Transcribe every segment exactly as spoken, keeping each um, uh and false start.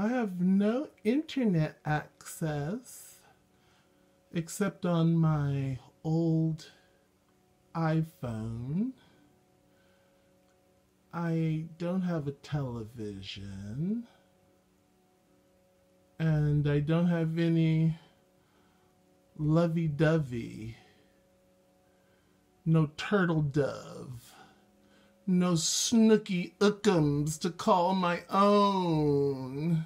I have no internet access except on my old iPhone. I don't have a television. And I don't have any lovey-dovey. No turtle dove. No snooky ookums to call my own.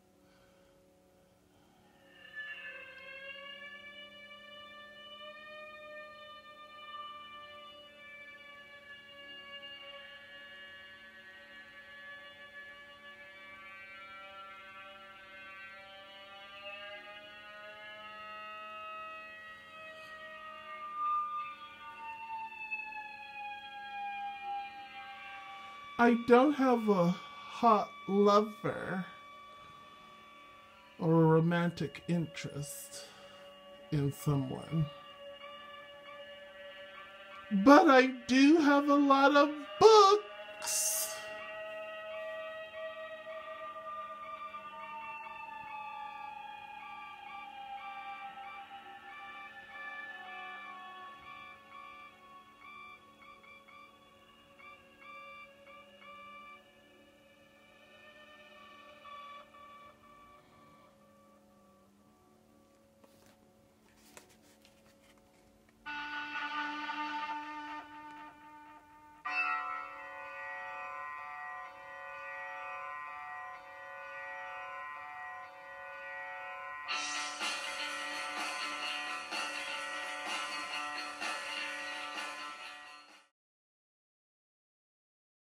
I don't have a hot lover or a romantic interest in someone. But I do have a lot of